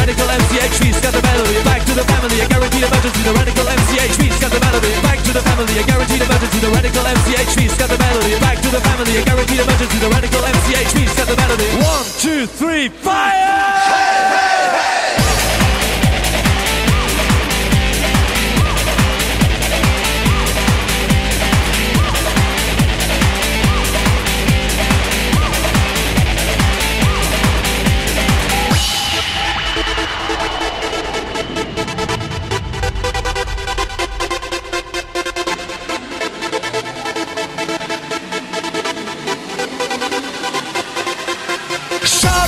radical MCHV, scat the melody. Back to the family, a guaranteed emergency. The radical MCHV, scat the melody. Back to the family, a guaranteed emergency. The radical MCHV, scat the melody. Back to the family, a guaranteed emergency. The radical MCHV, scat the melody. 1, 2, 3, fire! Hey, hey, hey!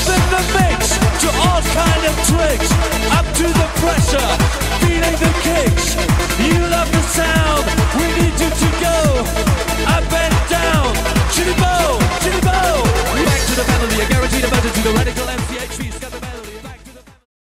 Mix to all kind of tricks, up to the pressure, feeling the kick.